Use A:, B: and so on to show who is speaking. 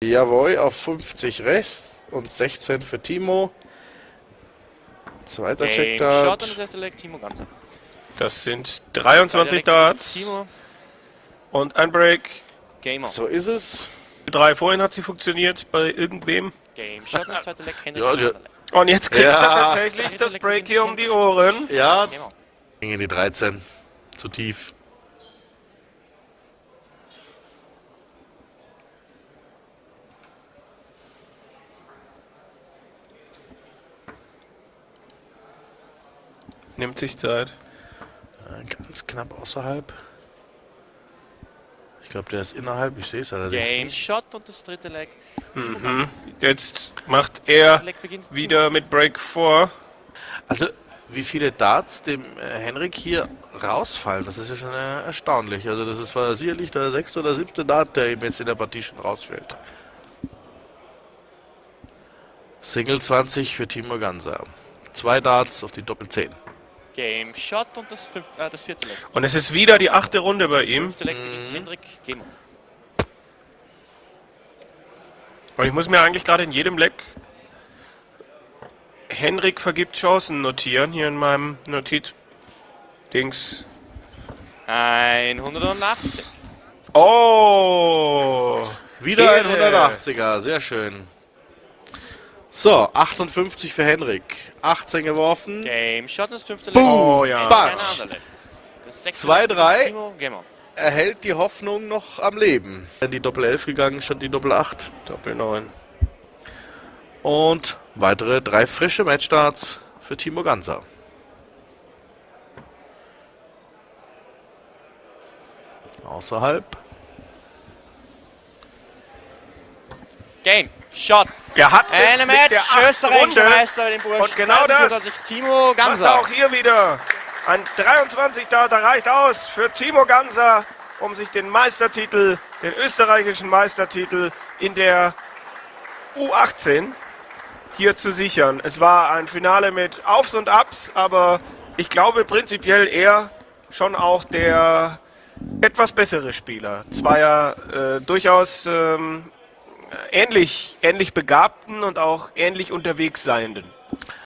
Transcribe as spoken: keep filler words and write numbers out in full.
A: Jawohl, auf fünfzig Rest und sechzehn für Timo. Zweiter
B: Game
A: Check
B: Shot und
A: Dart.
B: das erste Leg, Timo Ganzer.
C: Das sind dreiundzwanzig
B: Zweiter Leg
C: Darts
B: Timo,
C: und ein Break.
B: Gamer.
A: So ist es.
C: Drei vorhin hat sie funktioniert bei irgendwem.
B: Game Shot und das zweite Leg, Henrik.
A: Ja,
B: und
A: ja.
B: das andere Leg.
C: Und jetzt kriegt
A: Ja.
C: er tatsächlich das Break hier um die Ohren.
A: Ja,
B: Gamer.
A: ging in die dreizehn. Zu tief.
C: Nimmt sich Zeit.
A: Ja, ganz knapp außerhalb. Ich glaube, der ist innerhalb. Ich sehe es allerdings
B: Game
A: nicht.
B: Shot und das dritte Leg.
C: Mhm. Jetzt macht
B: Das
C: er
B: dritte Leg beginnt
C: wieder mit Break vor.
A: Also, wie viele Darts dem äh, Henrik hier rausfallen, das ist ja schon äh, erstaunlich. Also, das ist war sicherlich der sechste oder siebte Dart, der ihm jetzt in der Partie schon rausfällt. Single zwanzig für Timo Ganser. Zwei Darts auf die Doppel zehn.
B: Game Shot und das, fünf, äh, das vierte Leg.
C: Und es ist wieder die achte Runde bei
B: Das
C: ihm.
B: fünfte Leg beginnt Hendrik. Gamer.
C: Und ich muss mir eigentlich gerade in jedem Leck Henrik vergibt Chancen notieren, hier in meinem Notiz-Dings.
B: hundertachtzig.
C: Oh!
A: Wieder ein
C: Ehre.
A: hundertachtziger, sehr schön. So, achtundfünfzig für Henrik. achtzehn geworfen.
B: Game Shot und das fünfte Leg.
A: Boom.
C: Oh ja.
B: Keine
A: Batsch.
B: andere Leg. Das sechste
A: Zwei,
B: Leg
A: drei.
B: beginnt Timo. Gamer.
A: Erhält die Hoffnung noch am Leben. In die Doppel elf gegangen, statt die Doppel acht.
C: Doppel neun.
A: Und weitere drei frische Matchstarts für Timo Ganser. Außerhalb.
B: Game Shot.
C: Er hat es
B: Eine
C: mit der
B: Match.
C: achten
B: Österreichischer
C: Runde.
B: Meister, den Burschen.
C: Und genau
B: Führt
C: das
B: sich Timo
C: macht
B: Ganser.
C: auch hier wieder. Ein dreiundzwanzig Data reicht aus für Timo Ganser, um sich den Meistertitel, den österreichischen Meistertitel in der U achtzehn hier zu sichern. Es war ein Finale mit Aufs und Abs, aber ich glaube prinzipiell eher schon auch der etwas bessere Spieler. Zweier äh, durchaus ähm, ähnlich, ähnlich begabten und auch ähnlich unterwegs seienden.